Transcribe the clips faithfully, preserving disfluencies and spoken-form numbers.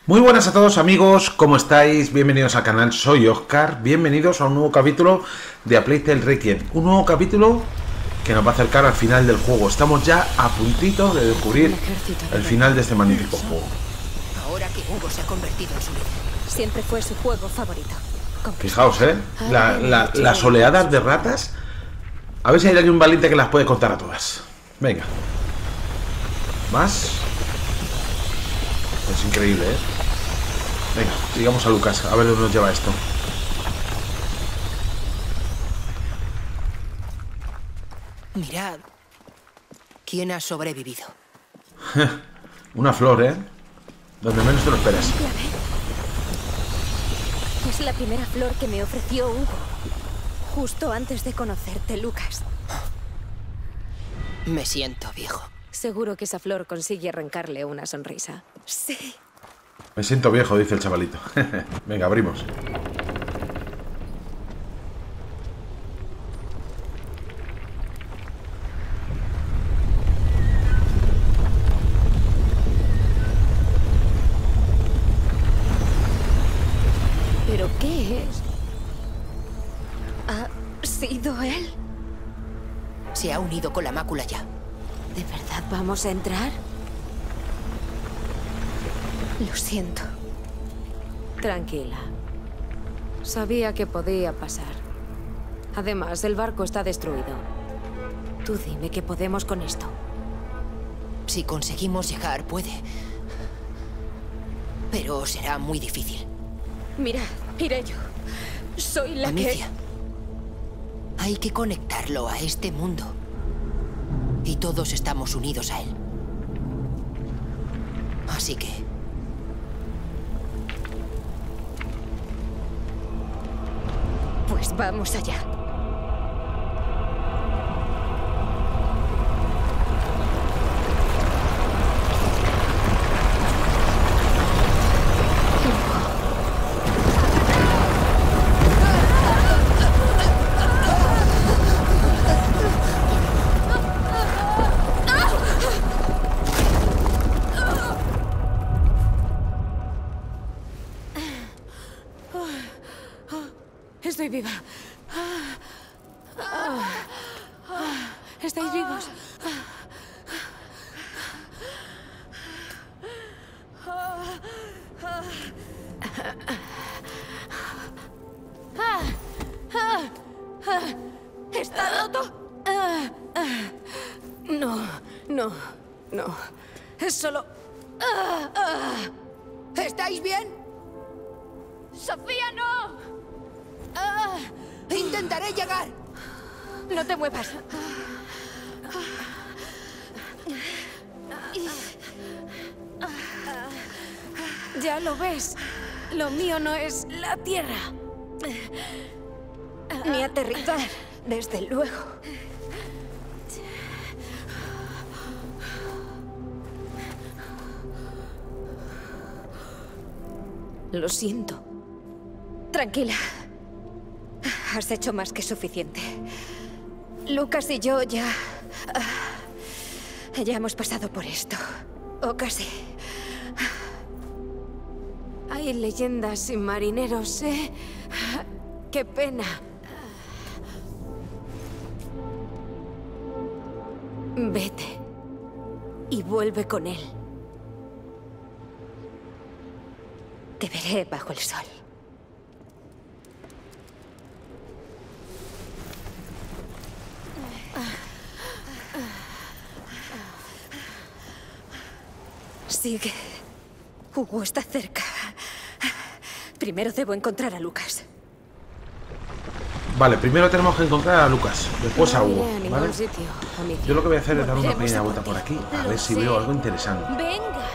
Muy buenas a todos amigos, ¿cómo estáis? Bienvenidos al canal, soy Oscar, bienvenidos a un nuevo capítulo de A Plague Tale Requiem. Un nuevo capítulo que nos va a acercar al final del juego. Estamos ya a puntito de descubrir el final de este magnífico juego. Ahora que Hugo se ha convertido en su líder. Siempre fue su juego favorito. Fijaos, ¿eh? La, la, las oleadas de ratas. A ver si hay alguien valiente que las puede contar a todas. Venga. Más. Es increíble, ¿eh? Venga, sigamos a Lucas, a ver dónde nos lleva esto. Mirad. ¿Quién ha sobrevivido? Una flor, ¿eh? Donde menos te lo esperas. Es la primera flor que me ofreció Hugo. Justo antes de conocerte, Lucas. Me siento viejo. Seguro que esa flor consigue arrancarle una sonrisa. Sí. Me siento viejo, dice el chavalito. Venga, abrimos. ¿Pero qué es? ¿Ha sido él? Se ha unido con la mácula ya. ¿De verdad vamos a entrar? Lo siento. Tranquila. Sabía que podía pasar. Además, el barco está destruido. Tú dime qué podemos con esto. Si conseguimos llegar, puede. Pero será muy difícil. Mirad, iré yo. Soy la Amicia, hay que conectarlo a este mundo. Y todos estamos unidos a él. Así que... Pues vamos allá. Estoy viva. ¿Estáis vivos? ¿Está roto? No, no, no. Es solo... ¿Estáis bien? ¡Sofía, no! Intentaré llegar. No te muevas. Ya lo ves. Lo mío no es la tierra. Ni aterrizar, desde luego. Lo siento. Tranquila. Has hecho más que suficiente. Lucas y yo ya... Ya hemos pasado por esto. O casi. Hay leyendas y marineros, ¿eh? Qué pena. Vete. Y vuelve con él. Te veré bajo el sol. Sigue. Hugo está cerca. Primero debo encontrar a Lucas. Vale, primero tenemos que encontrar a Lucas, después No a Hugo, iré a ningún ¿vale? sitio, Amicia. Yo lo que voy a hacer es dar una Volveremos pequeña a vuelta por por ti. aquí, a Lo ver si sé. veo algo interesante. Venga.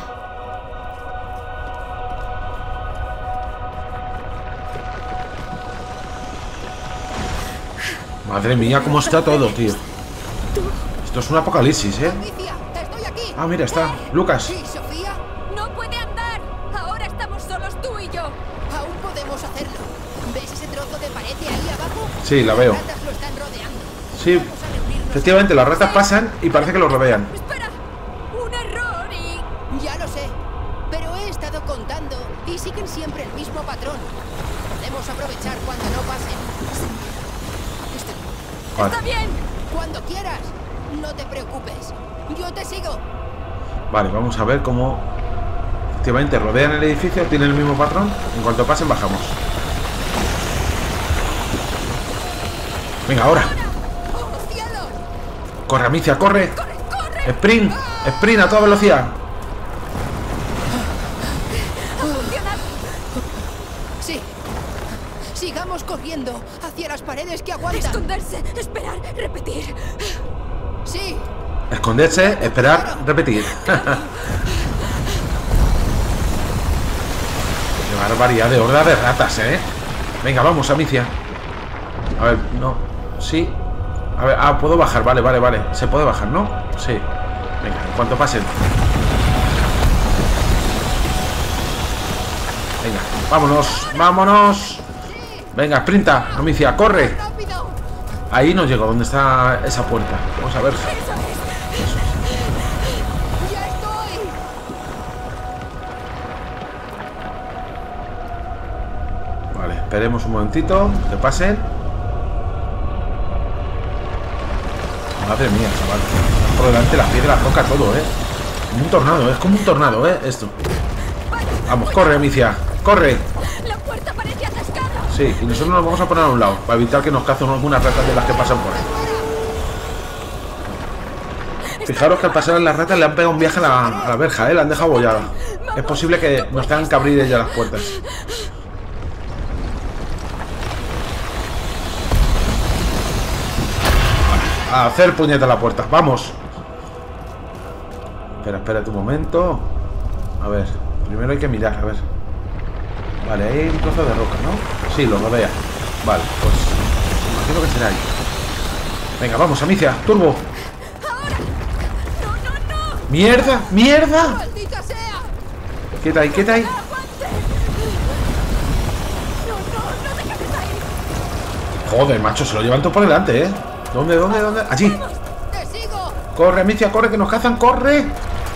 Madre mía, cómo está todo, tío. Esto es un apocalipsis, ¿eh? Amicia, estoy aquí. Ah, mira, está Lucas. ¿Y Sofía? No puede andar. Ahora estamos solos tú y yo. Aún podemos hacerlo. ¿Ves ese trozo de pared de ahí abajo? Sí, la veo. Las ratas lo están rodeando. Sí, Vamos a reunirnos. efectivamente, las ratas pasan y parece que lo rodean. Espera. Un error y... Ya lo sé. Pero he estado contando Y siguen siempre el mismo patrón. Podemos aprovechar cuando no pasen. Está, Vale. está bien. Cuando quieras. No te preocupes. Yo te sigo. Vale, vamos a ver cómo... Efectivamente, rodean el edificio, tienen el mismo patrón. En cuanto pasen, bajamos. Venga, ahora. ¡Oh, cielo! Corre, Amicia, corre. ¡Corre, corre! Sprint, sprint a toda velocidad. ¡Ha funcionado! Sí. Sigamos corriendo hacia las paredes que aguantan. Esconderse, esperar, repetir. Sí. Esconderse, esperar, repetir. Qué barbaridad de horda de ratas, ¿eh? Venga, vamos, Amicia. A ver, no. Sí. A ver, ah, puedo bajar, vale, vale, vale. Se puede bajar, ¿no? Sí. Venga, en cuanto pasen. Venga, vámonos, vámonos. Venga, sprinta, Amicia, corre. ¡Rápido! Ahí no llego, ¿dónde está esa puerta? Vamos a ver. ¡Ya estoy! Vale, esperemos un momentito, que pasen. Madre mía, chaval. Por delante la piedra, la roca, todo, ¿eh? Como un tornado, es como un tornado, ¿eh? Esto. Vamos, corre, Amicia, corre. La puerta parece atascada. Sí, y nosotros nos vamos a poner a un lado para evitar que nos cacen algunas ratas de las que pasan por ahí. Fijaros que al pasar en las ratas le han pegado un viaje a la, a la verja, ¿eh? La han dejado bollada. Es posible que nos tengan que abrir ya las puertas. A hacer puñeta a la puerta, vamos. Espera, espérate un momento. A ver, primero hay que mirar, a ver. Vale, ahí hay un trozo de roca, ¿no? Sí, lo rodea. Vale, pues imagino que será ahí. Venga, vamos, Amicia, turbo. No, no, no. ¡Mierda! ¡Mierda! ¡Maldita sea! Quieta ahí, quieta ahí. Aguante. No, no, no te quedes ahí. Joder, macho, se lo llevan todo por delante, ¿eh? ¿Dónde, dónde, dónde? Allí. ¡Te sigo! Corre, Amicia, corre, que nos cazan, corre. ¡Es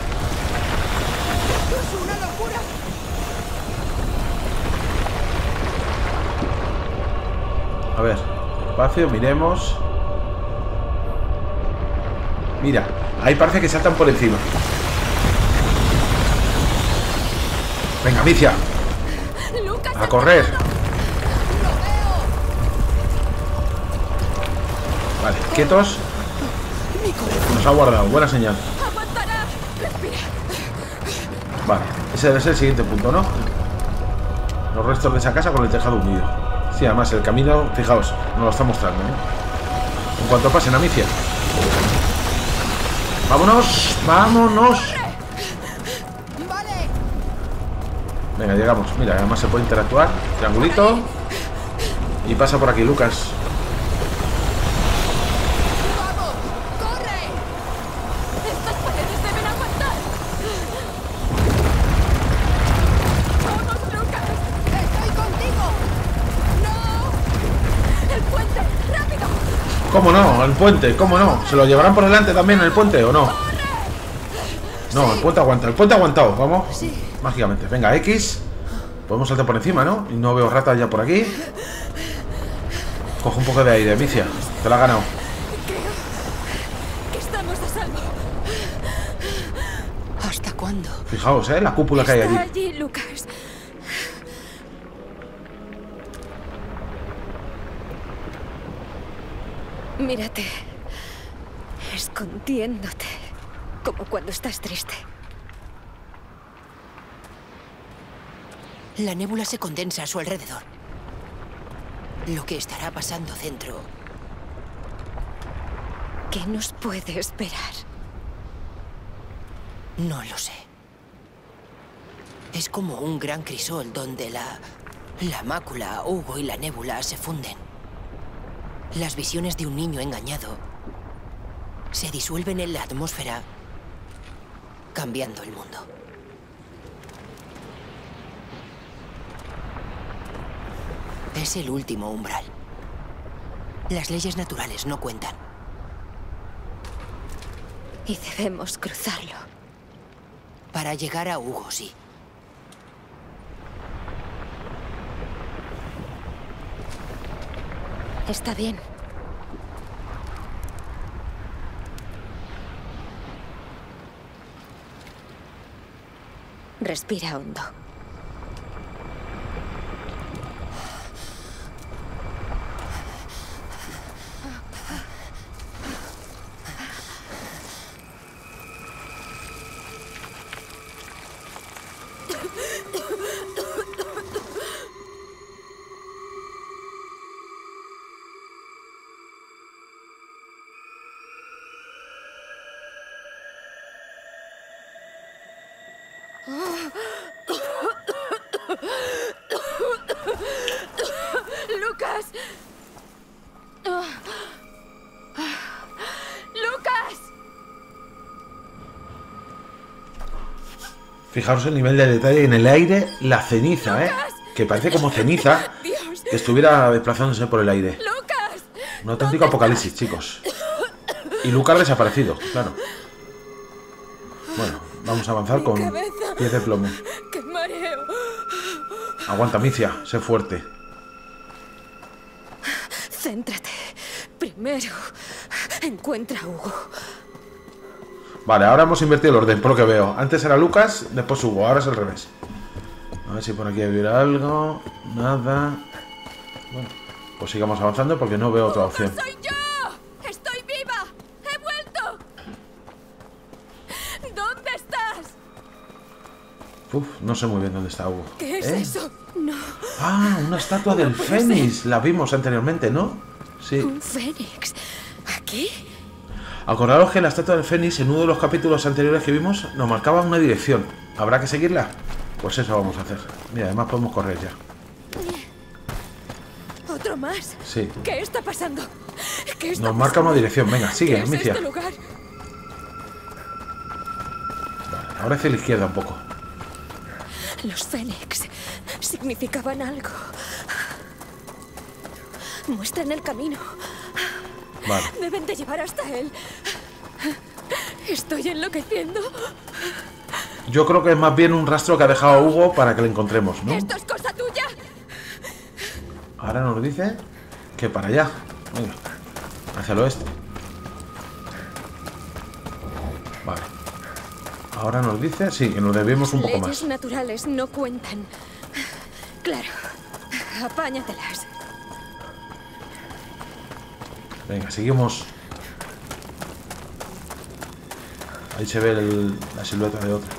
una locura! A ver, espacio, miremos. Mira, ahí parece que saltan por encima. Venga, Amicia, Lucas, a correr. ¡Lo veo! Vale, quietos. Mi corazón. Nos ha guardado, buena señal. aguantará. Respira. Vale, ese debe ser el siguiente punto, ¿no? Los restos de esa casa con el tejado hundido. Sí, además el camino, fijaos, nos lo está mostrando, ¿eh? En cuanto pasen, Amicia. ¡Vámonos! ¡Vámonos! Vale. Venga, llegamos. Mira, además se puede interactuar. Triangulito. Y pasa por aquí, Lucas. ¡Vamos! ¡Corre! Estas paredes deben aguantar. Vamos, Lucas. ¡Estoy contigo! ¡No! El puente. Rápido. ¿Cómo no? El puente, ¿cómo no? ¿Se lo llevarán por delante también el puente o no? No, el puente aguanta. El puente ha aguantado. Vamos. Sí. Mágicamente. Venga, X. Podemos saltar por encima, ¿no? Y no veo ratas ya por aquí. Coge un poco de aire, Amicia. Te la ha ganado. Creo que estamos a salvo. ¿Hasta cuándo? Fijaos, ¿eh? La cúpula que hay Está allí. allí, Lucas. Mírate. Escondiéndote. Como cuando estás triste. La nébula se condensa a su alrededor. Lo que estará pasando dentro. ¿Qué nos puede esperar? No lo sé. Es como un gran crisol donde la... la mácula, Hugo y la nébula se funden. Las visiones de un niño engañado se disuelven en la atmósfera, cambiando el mundo. Es el último umbral. Las leyes naturales no cuentan. Y debemos cruzarlo. Para llegar a Hugo, sí. Está bien. Respira hondo. ¡Lucas! ¡Lucas! Fijaros el nivel de detalle en el aire, la ceniza, ¿eh? Que parece como ceniza que estuviera desplazándose por el aire. ¡Lucas! Un auténtico apocalipsis, chicos. Y Lucas desaparecido, claro. Bueno, vamos a avanzar con pies de plomo. ¡Qué mareo! Aguanta, Amicia, sé fuerte. Céntrate. Primero, encuentra a Hugo. Vale, ahora hemos invertido el orden, por lo que veo. Antes era Lucas, después Hugo, ahora es al revés. A ver si por aquí hubiera algo. Nada. Bueno, pues sigamos avanzando porque no veo otra opción. ¡Soy yo! ¡Estoy viva! ¡He vuelto! ¿Dónde estás? Uf, no sé muy bien dónde está Hugo. ¿Qué es ¿Eh? eso? No. Ah, una estatua del Fénix. La vimos anteriormente, ¿no? Sí. ¿Un fénix? ¿Aquí? Acordaros que la estatua del Fénix en uno de los capítulos anteriores que vimos nos marcaba una dirección. ¿Habrá que seguirla? Pues eso vamos a hacer. Mira, además podemos correr ya. ¿Otro más? Sí. ¿Qué está pasando? ¿Qué está Nos marca pasando? una dirección. Venga, sigue, ¿Qué es Amicia. este lugar? Vale, ahora hacia la izquierda un poco. Los fénix significaban algo. Muestran el camino. Vale. Deben de llevar hasta él. Estoy enloqueciendo. Yo creo que es más bien un rastro que ha dejado Hugo para que le encontremos, ¿no? ¿Esto es cosa tuya? Ahora nos dice que para allá. Venga, hacia el oeste. Vale. Ahora nos dice, sí, que nos debemos un poco Leyes más. naturales no cuentan. Claro. Apáñatelas. Venga, seguimos. Ahí se ve el- la silueta de otra.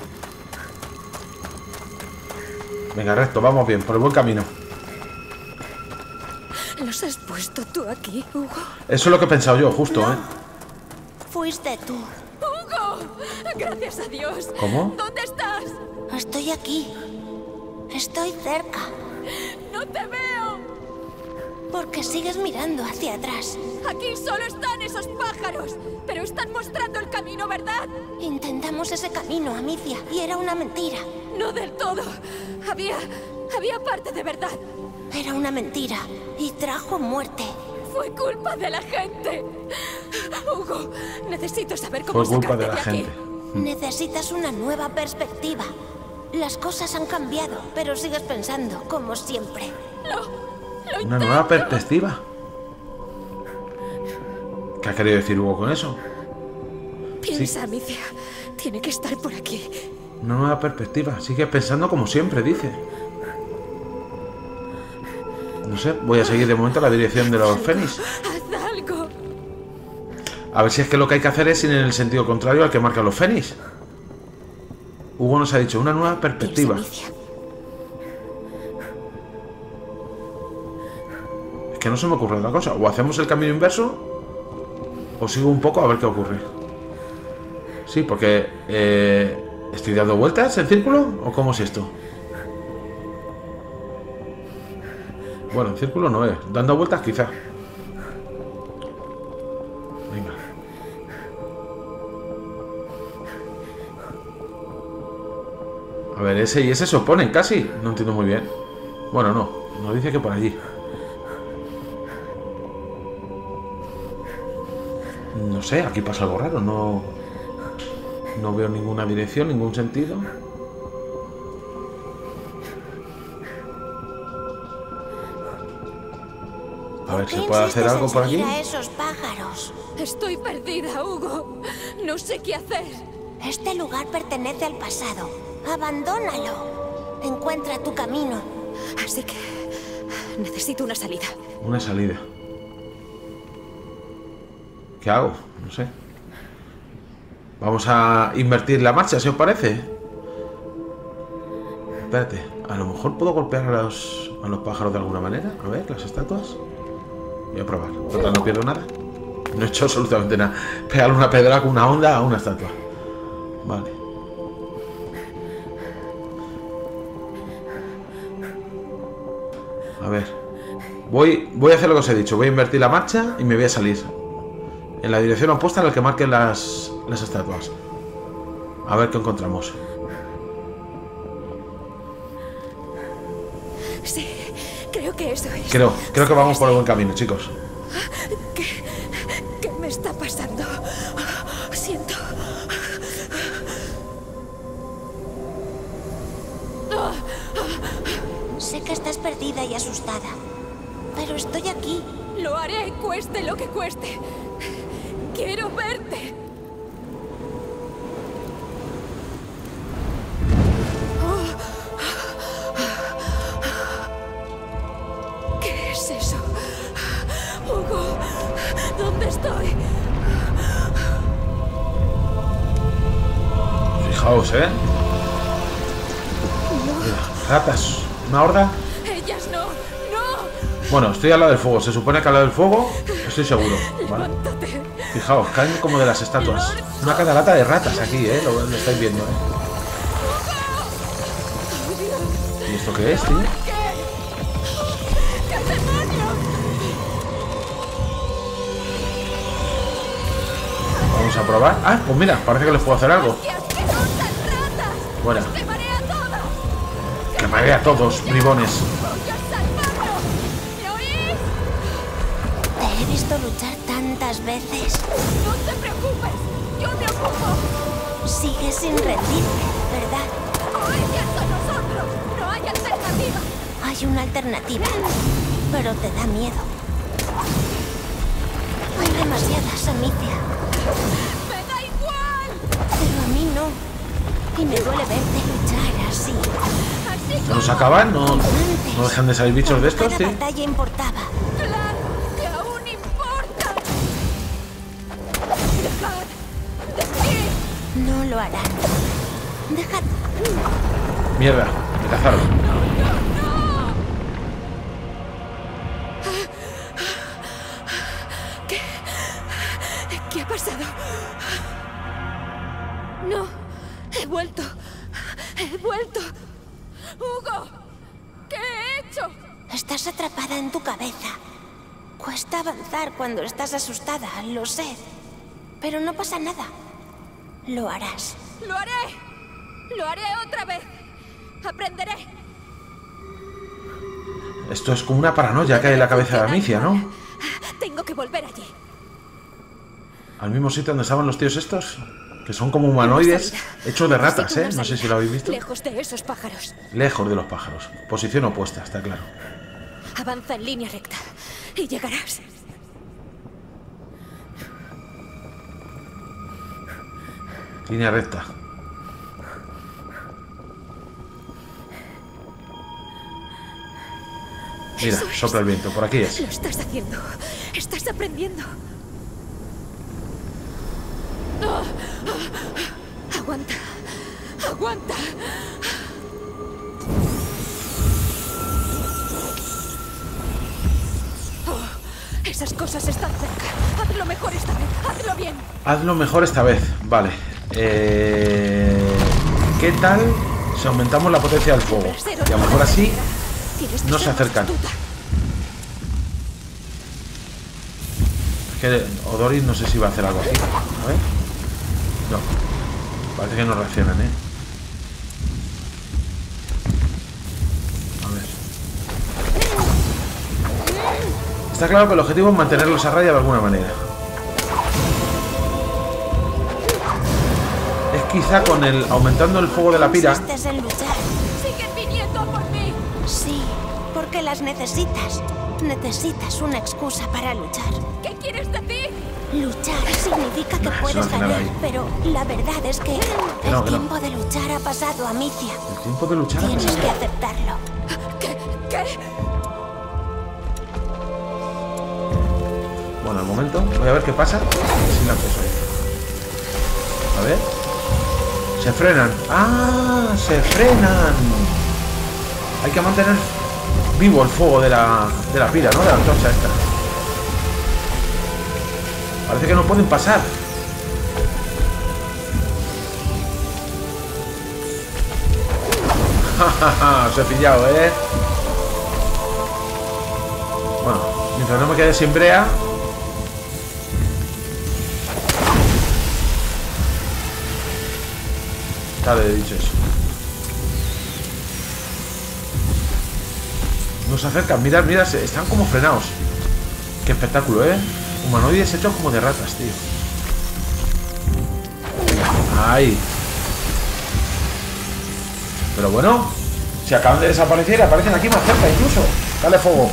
Venga, recto, vamos bien, por el buen camino. ¿Los has puesto tú aquí, Hugo? Eso es lo que he pensado yo, justo, No. ¿eh? Fuiste tú. ¡Hugo! ¡Gracias a Dios! ¿Cómo? ¿Dónde estás? Estoy aquí. Estoy cerca. ¡No te veo! Porque sigues mirando hacia atrás. Aquí solo están esos pájaros. Pero están mostrando el camino, ¿verdad? Intentamos ese camino, Amicia, y era una mentira. No del todo. Había... había parte de verdad. Era una mentira y trajo muerte. Fue culpa de la gente. Hugo, necesito saber cómo Fue culpa sacarte de la aquí. gente. Necesitas una nueva perspectiva. Las cosas han cambiado, pero sigues pensando como siempre. Lo, lo Una intento. nueva perspectiva. ¿Qué ha querido decir Hugo con eso? Piensa, Amicia. Tiene que estar por aquí. Una nueva perspectiva. Sigue pensando como siempre, dice. No sé, voy a seguir de momento la dirección de los Fénix. Haz algo. A ver si es que lo que hay que hacer es ir en el sentido contrario al que marcan los Fénix. Hugo nos ha dicho una nueva perspectiva. Piensa, Amicia. Es que no se me ocurre otra cosa. O hacemos el camino inverso o sigo un poco a ver qué ocurre. Sí, porque eh, ¿estoy dando vueltas en círculo? ¿O cómo es esto? Bueno, en círculo no es. Dando vueltas quizá. Venga. A ver, ese y ese se oponen casi. No entiendo muy bien. Bueno, no. Nos dice que por allí. No sé, aquí pasa algo raro. No, no veo ninguna dirección, ningún sentido. A A ver, ¿Por ¿se qué puede hacer insistes algo en por aquí? seguir a esos pájaros? Estoy perdida, Hugo. No sé qué hacer. Este lugar pertenece al pasado. Abandónalo. Encuentra tu camino. Así que necesito una salida. Una salida. ¿Qué hago? No sé. Vamos a invertir la marcha, ¿si os parece? Espérate, a lo mejor puedo golpear a los, a los pájaros de alguna manera. A ver, las estatuas. Voy a probar. Total, no pierdo nada. No he hecho absolutamente nada. Pegarle una pedra con una onda a una estatua. Vale. A ver. Voy, voy a hacer lo que os he dicho. Voy a invertir la marcha y me voy a salir en la dirección opuesta a la que marquen las, las estatuas. A ver qué encontramos. Sí, creo que eso es. Creo, creo que vamos por el buen camino, chicos. ¿Qué, qué me está pasando? Siento... Sé que estás perdida y asustada, pero estoy aquí. Lo haré, cueste lo que cueste. Quiero verte. ¿Qué es eso? Hugo, ¿dónde estoy? Fijaos, ¿eh? Mira, ratas. ¿Una horda? Ellas no, no. Bueno, estoy al lado del fuego. Se supone que al lado del fuego estoy seguro, ¿vale? Levántate. Fijaos, caen como de las estatuas. Una catarata de ratas aquí, ¿eh? Lo, lo estáis viendo, ¿eh? ¿Y esto qué es, tío? ¿Qué demonios? Vamos a probar. Ah, pues mira, parece que les puedo hacer algo. ¡Qué asquerosas ratas! Bueno, ¡Os quemaré a todas! que me a todos, bribones. ¡Voy a salvarlos! ¿Me oís? Te he visto luchar tantas veces. No te preocupes, yo me ocupo. Sigues sin rendirte, ¿verdad? ¡O ellas o nosotros! ¡No hay alternativa! Hay una alternativa, pero te da miedo. Hay demasiadas, Amicia. ¡Me da igual! Pero a mí no. Y me duele verte luchar así. Así ¿No nos como acaban? ¿No, Antes, no dejan de salir bichos de estos, cada sí? batalla importaba. claro que aún importa. ¡Dejad! ¡Decid! No lo harán. Dejad. Mierda, me cazaron. ¡No, no, no! ¿Qué? ¿Qué ha pasado? No, he vuelto. He vuelto. ¡Hugo! ¿Qué he hecho? Estás atrapada en tu cabeza. Cuesta avanzar cuando estás asustada, lo sé. Pero no pasa nada. Lo harás. ¡Lo haré! ¡Lo haré otra vez! ¡Aprenderé! Esto es como una paranoia que hay en la cabeza de Amicia, ¿no? Tengo que volver allí. Al mismo sitio donde estaban los tíos estos. Que son como humanoides hechos de ratas, ¿eh? No sé si lo habéis visto. Lejos de esos pájaros. Lejos de los pájaros. Posición opuesta, está claro. Avanza en línea recta y llegarás. Línea recta. Mira, Eso es. sopla el viento, por aquí es. Lo estás haciendo. Estás aprendiendo. Ah, ah, aguanta. Aguanta. Oh, esas cosas están cerca. Hazlo mejor esta vez. Hazlo bien. Hazlo mejor esta vez, vale. Eh... ¿Qué tal si aumentamos la potencia del fuego? Y a lo mejor así no se acercan. Es que Odoris no sé si va a hacer algo así. A ver. No. Parece que no reaccionan, ¿eh? A ver. Está claro que el objetivo es mantenerlos a raya de alguna manera. Es quizá con el aumentando el fuego de la pira. Insistes en luchar. Siguen viniendo por mí. Sí, porque las necesitas. necesitas una excusa para luchar. ¿Qué quieres decir? Luchar significa que Nah, puedes eso no tiene ganar, ahí. pero la verdad es que no, el que no. tiempo de luchar ha pasado, Amicia. El tiempo de luchar ha Tienes pasado. que aceptarlo. ¿Qué? ¿Qué? Bueno, al momento, voy a ver qué pasa. Si la cosa ahí. A ver. Se frenan. ¡Ah! Se frenan. Hay que mantener vivo el fuego de la, de la pira, ¿no? De la antorcha esta. Parece que no pueden pasar. Jajaja, os he pillado, ¿eh? Bueno, mientras no me quede sin brea. Dale, he dicho eso. Nos acercan, mirad, mirad, están como frenados. Qué espectáculo, ¿eh? Humanoides hechos como de ratas, tío. Ahí. Pero bueno, si acaban de desaparecer, aparecen aquí más cerca incluso. Dale fuego.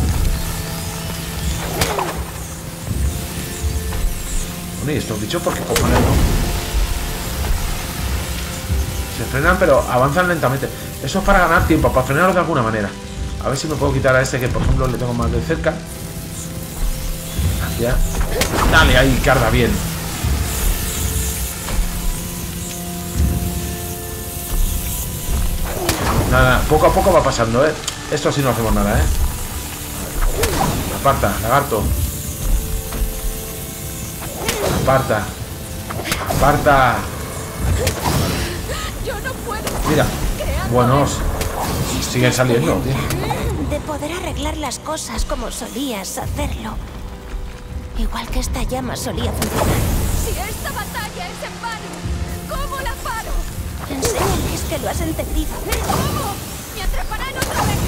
Bueno, y estos bichos, ¿por qué cojones no? Se frenan, pero avanzan lentamente. Eso es para ganar tiempo, para frenarlos de alguna manera. A ver si me puedo quitar a este que, por ejemplo, le tengo más de cerca. Ya. Dale ahí, carga bien. Nada, poco a poco va pasando, ¿eh? Esto sí no hacemos nada, ¿eh? Aparta, lagarto. Aparta. Aparta. Yo no puedo. Mira. Buenos. Siguen saliendo, tío. De poder arreglar las cosas como solías hacerlo. Igual que esta llama solía funcionar. Si esta batalla es en vano, ¿cómo la paro? Enséñales que lo has entendido. ¿Cómo? ¿Me atraparán otra vez?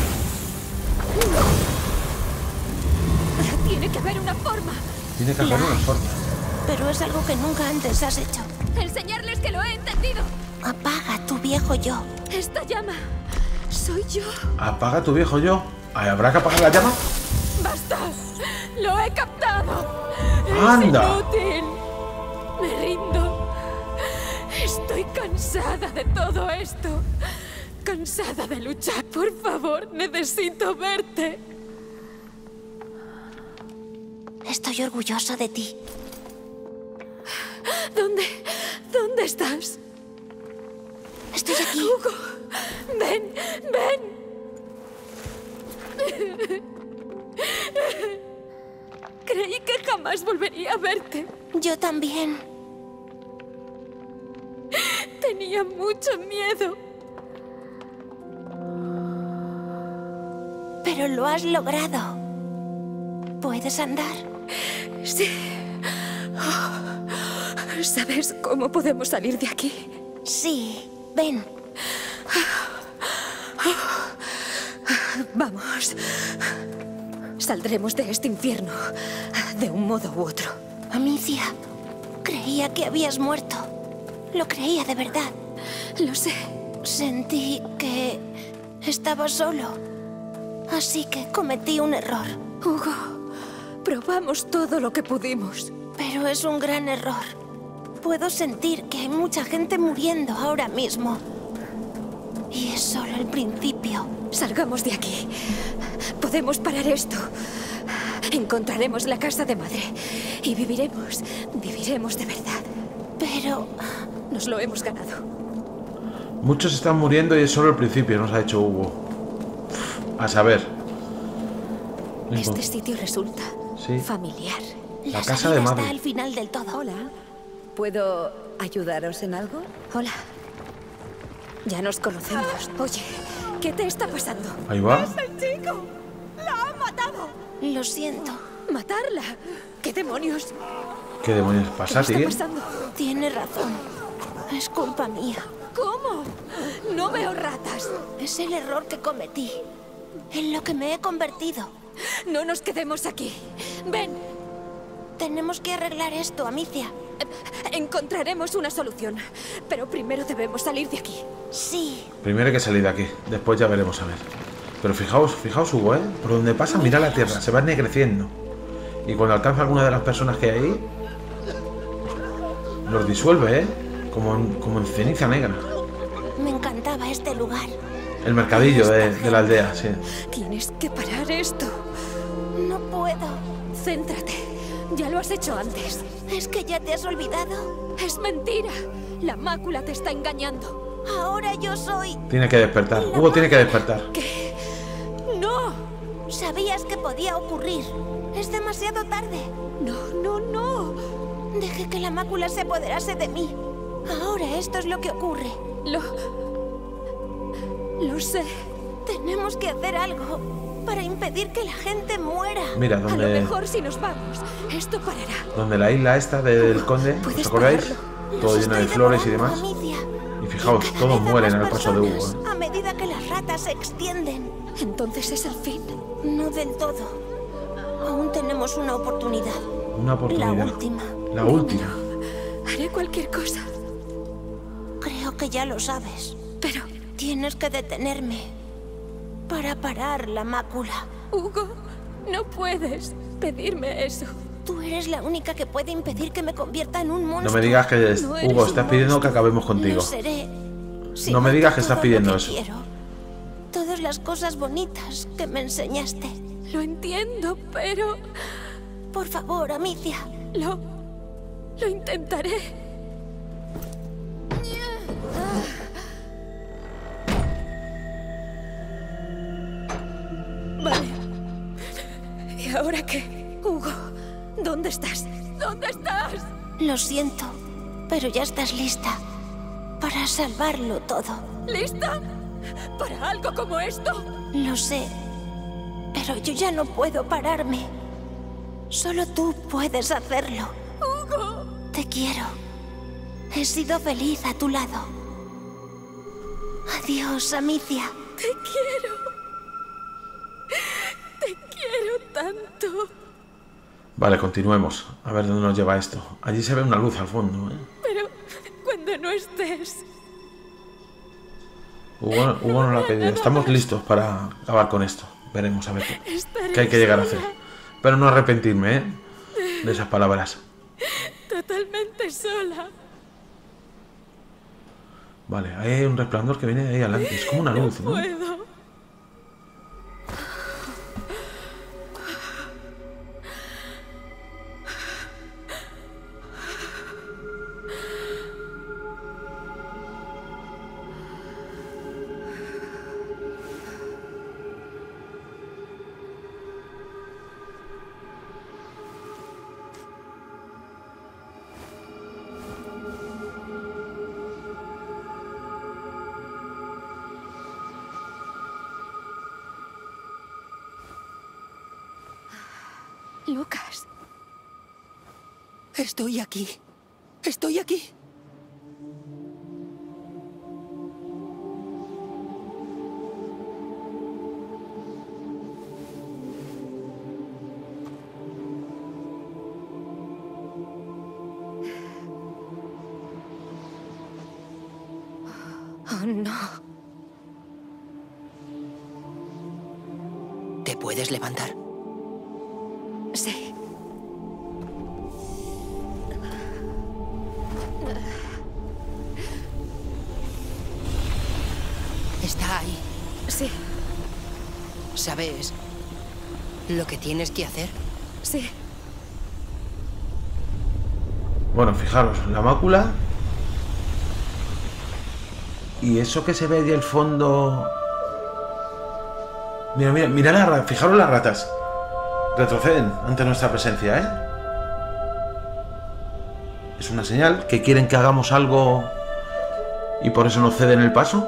Tiene que haber una forma. Tiene que haber una forma. Pero es algo que nunca antes has hecho. Enseñarles que lo he entendido. Apaga tu viejo yo. Esta llama soy yo. Apaga tu viejo yo. ¿Habrá que apagar la llama? ¡Basta! ¡Lo he captado! ¡Anda! ¡Es inútil! Me rindo. Estoy cansada de todo esto. Cansada de luchar. Por favor, necesito verte. Estoy orgulloso de ti. ¿Dónde? ¿Dónde estás? Estoy aquí. Hugo, ven, ven. Creí que jamás volvería a verte. Yo también. Tenía mucho miedo. Pero lo has logrado. ¿Puedes andar? Sí. Oh, ¿sabes cómo podemos salir de aquí? Sí. Ven. Vamos. Saldremos de este infierno de un modo u otro. Amicia, creía que habías muerto. Lo creía de verdad. Lo sé. Sentí que estaba solo. Así que cometí un error. Hugo, probamos todo lo que pudimos. Pero es un gran error. Puedo sentir que hay mucha gente muriendo ahora mismo. Y es solo el principio. Salgamos de aquí. Podemos parar esto. Encontraremos la casa de madre. Y viviremos. Viviremos de verdad. Pero nos lo hemos ganado. Muchos están muriendo y es solo el principio, nos ha hecho Hugo. A saber. Este sitio resulta sí. familiar. La, la casa de madre. Está al final del todo. Hola. ¿Puedo ayudaros en algo? Hola. Ya nos conocemos. Oye, ¿qué te está pasando? Ahí va. ¡Es el chico! ¡La ha matado! Lo siento. ¿Matarla? ¿Qué demonios? ¿Qué demonios pasa, ¿Qué está tío? pasando? Tiene razón. Es culpa mía. ¿Cómo? No veo ratas. Es el error que cometí. En lo que me he convertido. No nos quedemos aquí. Ven. Tenemos que arreglar esto, Amicia. Encontraremos una solución. Pero primero debemos salir de aquí. Sí. Primero hay que salir de aquí. Después ya veremos a ver. Pero fijaos, fijaos Hugo, ¿eh? Por donde pasa, mira la tierra, se va ennegreciendo. Y cuando alcanza alguna de las personas que hay ahí, los disuelve, ¿eh? Como en, como en ceniza negra. Me encantaba este lugar. El mercadillo de, de la aldea, sí. Tienes que parar esto. No puedo. Céntrate. Ya lo has hecho antes. ¿Es que ya te has olvidado? Es mentira. La mácula te está engañando. Ahora yo soy... Tiene que despertar. Hugo tiene que despertar. ¿Qué? ¡No! Sabías que podía ocurrir. Es demasiado tarde. No, no, no. Dejé que la mácula se apoderase de mí. Ahora esto es lo que ocurre. Lo... Lo sé. Tenemos que hacer algo para impedir que la gente muera. Mira, A lo donde, mejor si nos vamos, esto parará. donde la isla esta del conde, ¿os acordáis? Todo lleno de flores y demás. Y fijaos, todos mueren al paso de Hugo, ¿eh? A medida que las ratas se extienden. Entonces es el fin. No del todo. Aún tenemos una oportunidad. Una oportunidad. La última. La última. Haré cualquier cosa. Creo que ya lo sabes. Pero, Tienes que detenerme para parar la mácula. Hugo, no puedes pedirme eso. Tú eres la única que puede impedir que me convierta en un monstruo. No me digas que, No eres Hugo, un estás pidiendo que monstruo. acabemos contigo. Lo seré. Si No me noto digas que estás todo pidiendo lo que eso. quiero. Todas las cosas bonitas que me enseñaste. Lo entiendo, pero Por favor, Amicia. lo... lo intentaré. Vale. ¿Y ahora qué? Hugo, ¿dónde estás? ¿Dónde estás? Lo siento, pero ya estás lista para salvarlo todo. ¿Lista? ¿Para algo como esto? Lo sé, pero yo ya no puedo pararme. Solo tú puedes hacerlo. ¡Hugo! Te quiero. He sido feliz a tu lado. Adiós, Amicia. Te quiero. Te quiero tanto. Vale, continuemos. A ver dónde nos lleva esto. Allí se ve una luz al fondo, ¿eh? Pero cuando no estés... Hugo, Hugo nos la ha pedido. Estamos listos para acabar con esto. Veremos a ver qué, Estaré qué hay que llegar a sola. hacer. Pero no arrepentirme, ¿eh? De esas palabras. Totalmente sola. Vale, ahí hay un resplandor que viene de ahí adelante. Es como una luz, ¿no? Puedo. Lucas. Estoy aquí. Estoy aquí. Oh, no. ¿Te puedes levantar? Sí. Está ahí. Sí, ¿Sabes lo que tienes que hacer? sí. Bueno, fijaros, la mácula. Y eso que se ve allí al fondo. Mira, mira, mira la rata. Fijaros las ratas. Retroceden ante nuestra presencia, ¿eh? Es una señal que quieren que hagamos algo y por eso nos ceden el paso.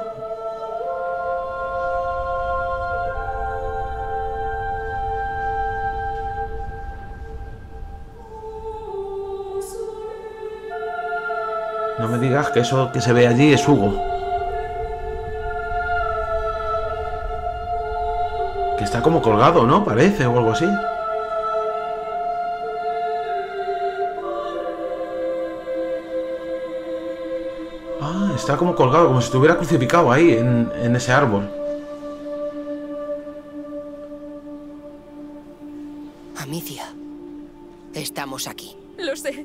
No me digas que eso que se ve allí es Hugo. Que está como colgado, ¿no? Parece, o algo así. Ah, está como colgado, como si estuviera crucificado ahí, en, en ese árbol. estamos aquí. Lo sé.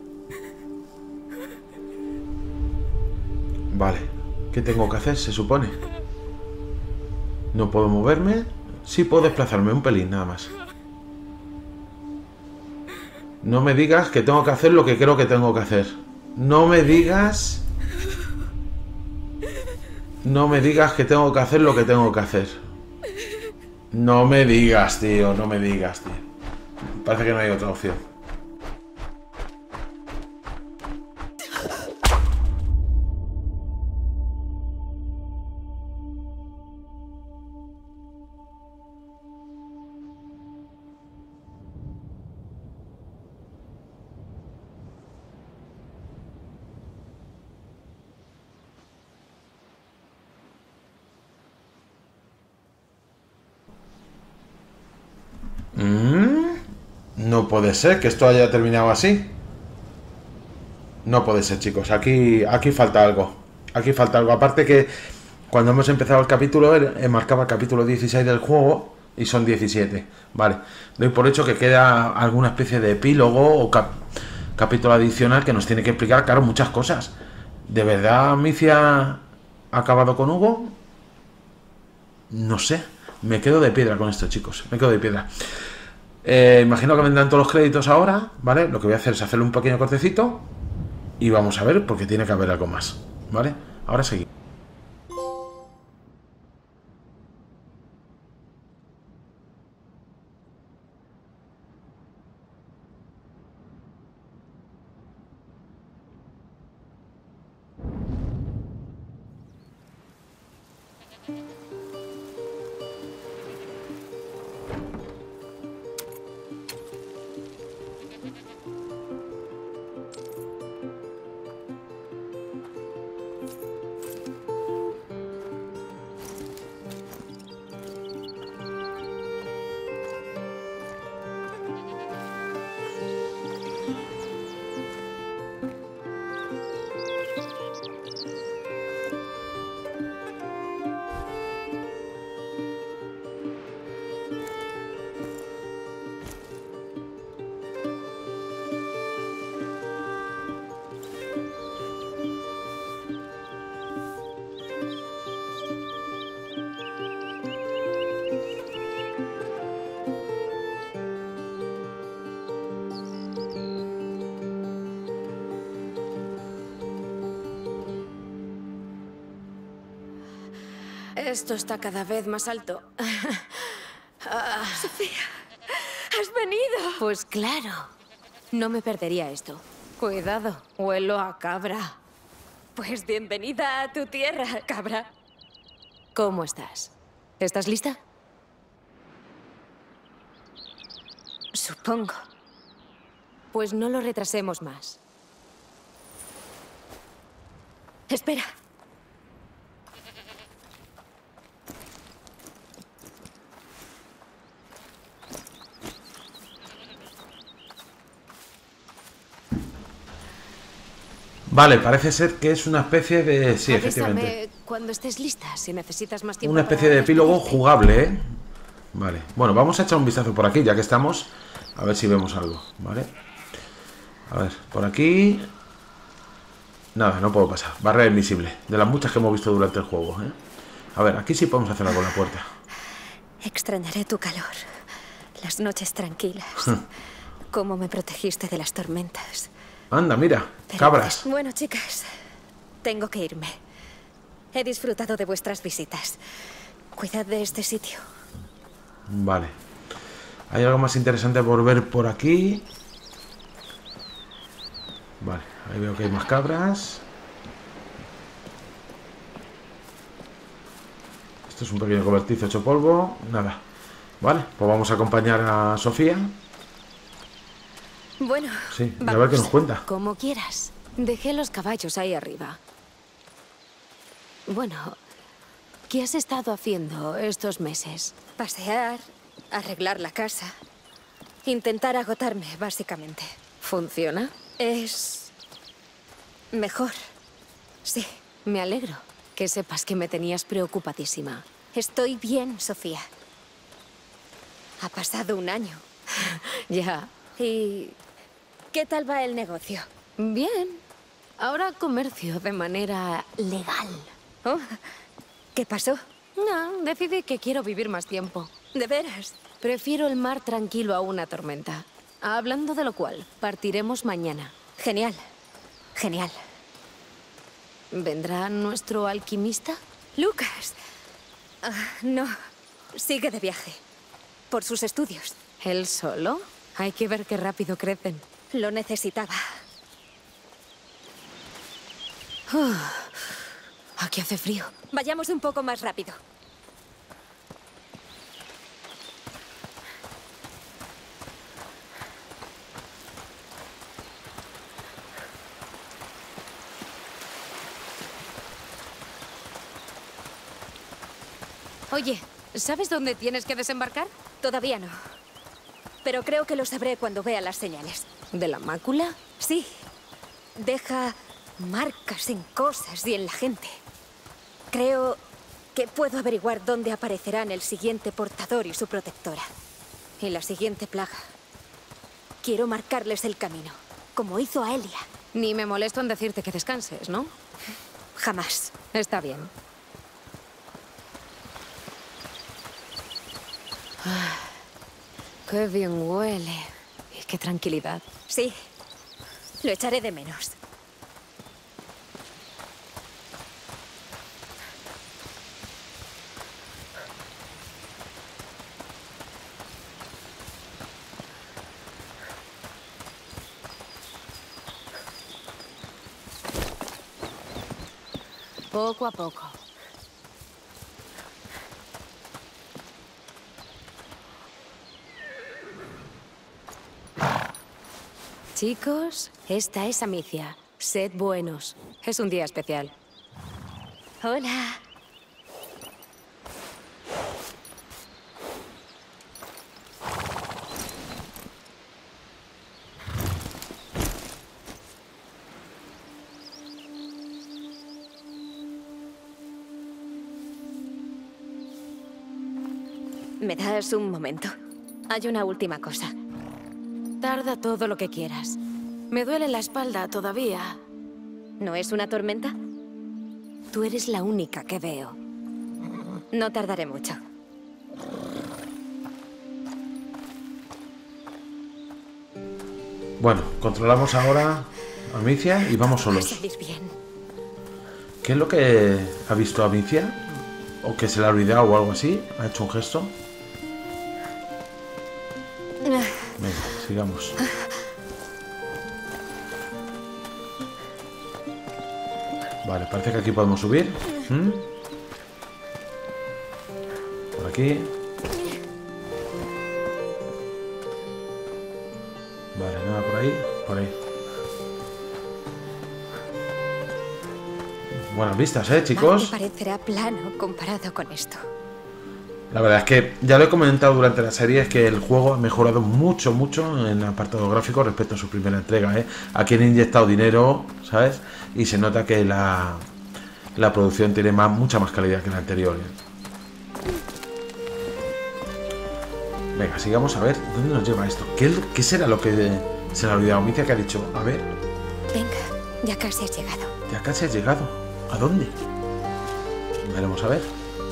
Vale. ¿Qué tengo que hacer, se supone? No puedo moverme. Sí puedo desplazarme un pelín, nada más. No me digas que tengo que hacer lo que creo que tengo que hacer. No me digas... No me digas que tengo que hacer lo que tengo que hacer. No me digas, tío. No me digas, tío. Parece que no hay otra opción. No puede ser que esto haya terminado así. No puede ser, chicos. Aquí, aquí falta algo. Aquí falta algo. Aparte que cuando hemos empezado el capítulo, eh, marcaba el capítulo dieciséis del juego y son diecisiete. Vale. Doy por hecho que queda alguna especie de epílogo o cap capítulo adicional que nos tiene que explicar, claro, muchas cosas. ¿De verdad Amicia ha acabado con Hugo? No sé. Me quedo de piedra con esto, chicos. Me quedo de piedra. Eh, imagino que vendrán todos los créditos ahora, ¿vale? Lo que voy a hacer es hacerle un pequeño cortecito y vamos a ver, porque tiene que haber algo más, ¿vale? Ahora seguimos. Esto está cada vez más alto. Ah. Sofía, has venido. Pues claro. No me perdería esto. Cuidado, huelo a cabra. Pues bienvenida a tu tierra, cabra. ¿Cómo estás? ¿Estás lista? Supongo. Pues no lo retrasemos más. Espera. Vale, parece ser que es una especie de... Sí, Avísame efectivamente. cuando estés lista, si necesitas más tiempo. Una especie de epílogo jugable, ¿eh? Vale. Bueno, vamos a echar un vistazo por aquí, ya que estamos. A ver si vemos algo, ¿vale? A ver, por aquí... Nada, no puedo pasar. Barrera invisible. De las muchas que hemos visto durante el juego, ¿eh? A ver, aquí sí podemos hacer algo con la puerta. Extrañaré tu calor. Las noches tranquilas. Cómo me protegiste de las tormentas. Anda, mira, Pero, cabras. Bueno, chicas, tengo que irme. He disfrutado de vuestras visitas. Cuidad de este sitio. Vale. ¿Hay algo más interesante por ver por aquí? Vale, ahí veo que hay más cabras. Esto es un pequeño cobertizo hecho polvo. Nada. Vale, pues vamos a acompañar a Sofía. Bueno, Sí, y a vamos. ver qué nos cuenta. Como quieras. Dejé los caballos ahí arriba. Bueno, ¿qué has estado haciendo estos meses? Pasear, arreglar la casa. Intentar agotarme, básicamente. ¿Funciona? Es... mejor. Sí. Me alegro. Que sepas que me tenías preocupadísima. Estoy bien, Sofía. Ha pasado un año. Ya. Y... ¿Qué tal va el negocio? Bien. Ahora comercio de manera legal. Oh, ¿qué pasó? No, decidí que quiero vivir más tiempo. ¿De veras? Prefiero el mar tranquilo a una tormenta. Hablando de lo cual, partiremos mañana. Genial. Genial. ¿Vendrá nuestro alquimista? Lucas. Ah, no. Sigue de viaje. Por sus estudios. ¿Él solo? Hay que ver qué rápido crecen. Lo necesitaba. Uh, aquí hace frío. Vayamos un poco más rápido. Oye, ¿sabes dónde tienes que desembarcar? Todavía no. Pero creo que lo sabré cuando vea las señales. ¿De la mácula? Sí. Deja marcas en cosas y en la gente. Creo que puedo averiguar dónde aparecerán el siguiente portador y su protectora. Y la siguiente plaga. Quiero marcarles el camino, como hizo a Elia. Ni me molesto en decirte que descanses, ¿no? Jamás. Está bien. Ah, qué bien huele. Y qué tranquilidad. Sí. Lo echaré de menos. Poco a poco. Chicos, esta es Amicia. Sed buenos. Es un día especial. Hola. ¿Me das un momento? Hay una última cosa. Tarda todo lo que quieras. Me duele la espalda todavía. ¿No es una tormenta? Tú eres la única que veo. No tardaré mucho. Bueno, controlamos ahora a Amicia y vamos solos. Va a salir bien. ¿Qué es lo que ha visto Amicia? ¿O que se le ha olvidado o algo así? ¿Ha hecho un gesto? Venga, sigamos. Vale, parece que aquí podemos subir. ¿Mm? Por aquí. Vale, nada por ahí. Por ahí. Buenas vistas, ¿eh, chicos? Nadie parecerá plano comparado con esto. La verdad es que ya lo he comentado durante la serie, es que el juego ha mejorado mucho, mucho en el apartado gráfico respecto a su primera entrega, ¿eh? Aquí han inyectado dinero, ¿sabes? Y se nota que la, la producción tiene más, mucha más calidad que la anterior, ¿eh? Venga, sigamos a ver dónde nos lleva esto. ¿Qué, qué será lo que se le ha olvidado? Amicia, que ha dicho, a ver. Venga, ya casi has llegado. Ya casi has llegado. ¿A dónde? Veremos a ver.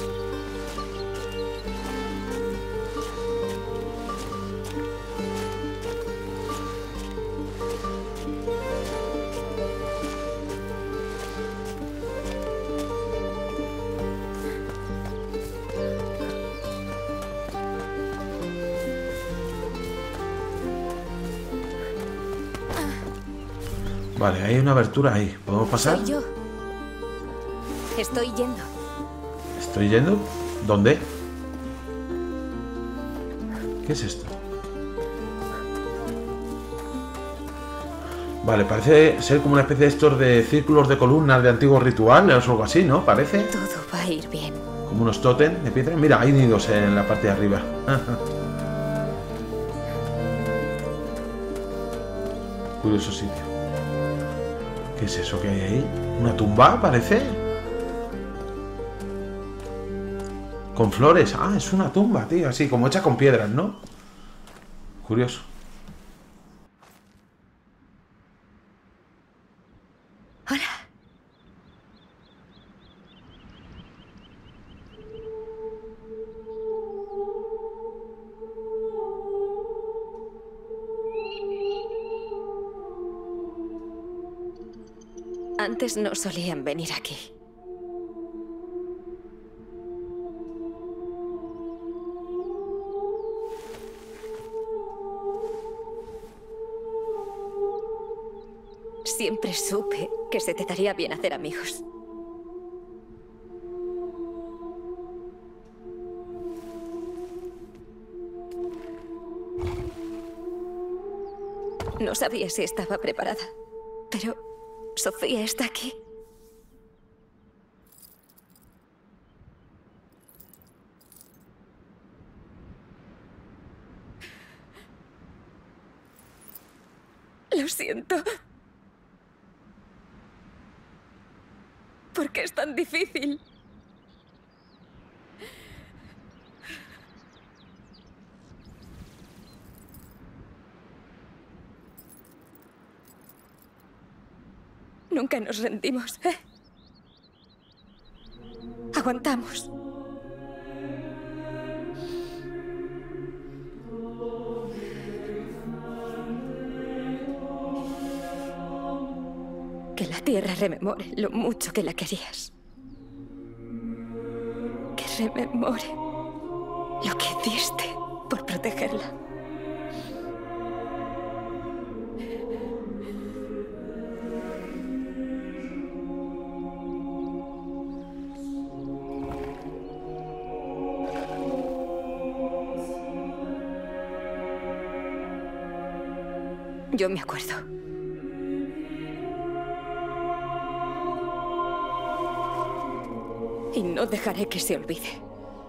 Vale, hay una abertura ahí. ¿Podemos pasar? Soy yo. Estoy yendo. ¿Estoy yendo? ¿Dónde? ¿Qué es esto? Vale, parece ser como una especie de estos de círculos de columnas de antiguos rituales o algo así, ¿no? Parece. Todo va a ir bien. Como unos tótem de piedra. Mira, hay nidos en la parte de arriba. Curioso sitio. ¿Qué es eso que hay ahí? ¿Una tumba, parece? Con flores. Ah, es una tumba, tío. Así, como hecha con piedras, ¿no? Curioso. Hola. Antes no solían venir aquí. Siempre supe que se te daría bien hacer amigos. No sabía si estaba preparada, pero Sofía está aquí. Lo siento. ¿Por qué es tan difícil? Nunca nos rendimos, ¿eh? Aguantamos. Que la tierra rememore lo mucho que la querías. Que rememore lo que diste por protegerla. Yo me acuerdo. Y no dejaré que se olvide.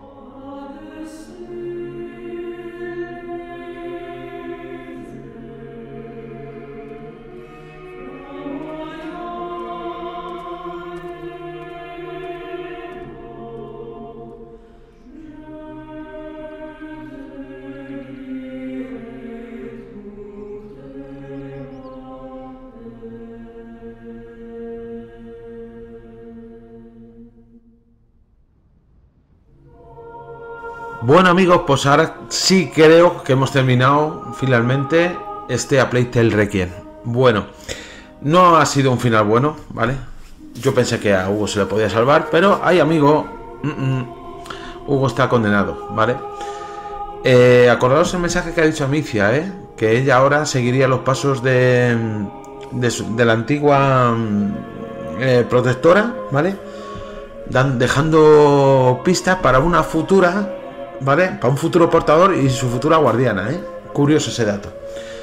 Bueno amigos, pues ahora sí creo que hemos terminado finalmente este A Plague Tale Requiem. Bueno, no ha sido un final bueno, ¿vale? Yo pensé que a Hugo se le podía salvar, pero ay amigo, mm -mm, Hugo está condenado, ¿vale? Eh, acordaos el mensaje que ha dicho Amicia, ¿eh? Que ella ahora seguiría los pasos de, de, su, de la antigua eh, protectora, ¿vale? Dan, dejando pistas para una futura... ¿Vale? Para un futuro portador y su futura guardiana, ¿eh? Curioso ese dato.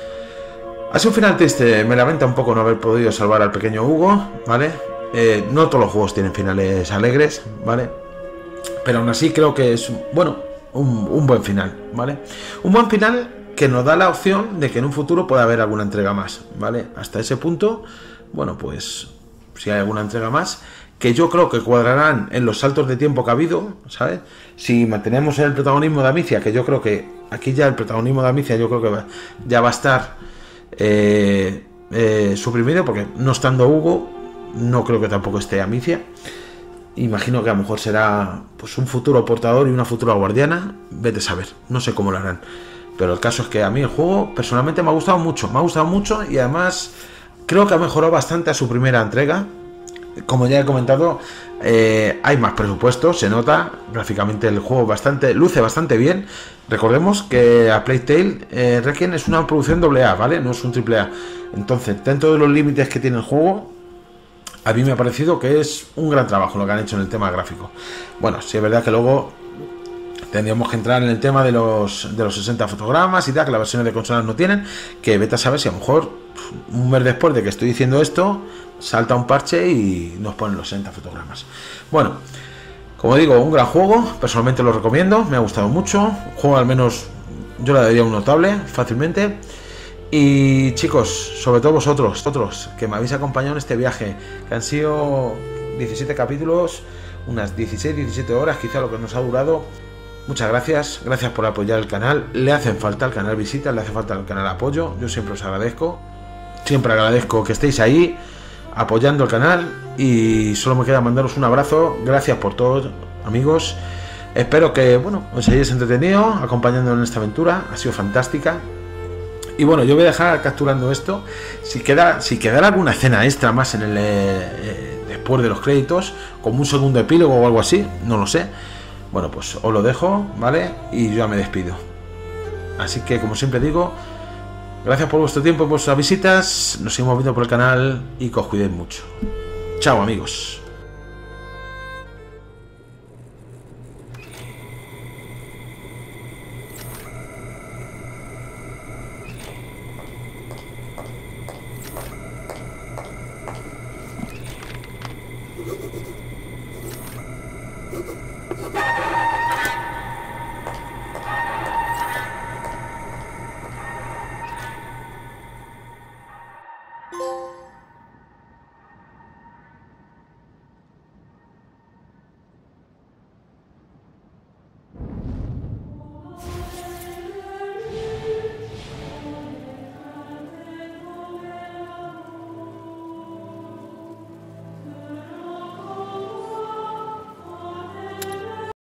Ha sido un final triste, me lamenta un poco no haber podido salvar al pequeño Hugo, ¿vale? Eh, no todos los juegos tienen finales alegres, ¿vale? Pero aún así creo que es, bueno, un, un buen final, ¿vale? Un buen final que nos da la opción de que en un futuro pueda haber alguna entrega más, ¿vale? Hasta ese punto, bueno, pues si hay alguna entrega más... que yo creo que cuadrarán en los saltos de tiempo que ha habido, ¿sabes? Si mantenemos el protagonismo de Amicia, que yo creo que aquí ya el protagonismo de Amicia yo creo que va, ya va a estar eh, eh, suprimido, porque no estando Hugo, no creo que tampoco esté Amicia. Imagino que a lo mejor será pues un futuro portador y una futura guardiana, vete a saber, no sé cómo lo harán. Pero el caso es que a mí el juego personalmente me ha gustado mucho, me ha gustado mucho y además creo que ha mejorado bastante a su primera entrega. Como ya he comentado, eh, hay más presupuesto, se nota gráficamente el juego bastante, luce bastante bien. Recordemos que A Plague Tale eh, Requiem es una producción doble A, ¿vale? No es un triple A. Entonces, dentro de los límites que tiene el juego, a mí me ha parecido que es un gran trabajo lo que han hecho en el tema gráfico. Bueno, sí es verdad que luego tendríamos que entrar en el tema de los, de los sesenta fotogramas y tal, que las versiones de consolas no tienen, que vete a saber si a lo mejor un mes después de que estoy diciendo esto salta un parche y nos ponen los sesenta fotogramas. Bueno, como digo, un gran juego, personalmente lo recomiendo, me ha gustado mucho, juego al menos yo le daría un notable fácilmente. Y chicos, sobre todo vosotros, vosotros que me habéis acompañado en este viaje, que han sido diecisiete capítulos, unas dieciséis diecisiete horas quizá lo que nos ha durado. Muchas gracias, gracias por apoyar el canal, le hacen falta al canal visitas, le hace falta al canal apoyo, yo siempre os agradezco, siempre agradezco que estéis ahí apoyando el canal. Y solo me queda mandaros un abrazo. Gracias por todo, amigos. Espero que, bueno, os hayáis entretenido acompañándonos en esta aventura. Ha sido fantástica. Y bueno, yo voy a dejar capturando esto. Si queda, si quedara alguna escena extra más en el eh, después de los créditos, como un segundo epílogo o algo así, no lo sé. Bueno, pues os lo dejo, ¿vale? Y yo ya me despido. Así que, como siempre digo, gracias por vuestro tiempo y vuestras visitas. Nos seguimos viendo por el canal y que os cuidéis mucho. Chao, amigos. You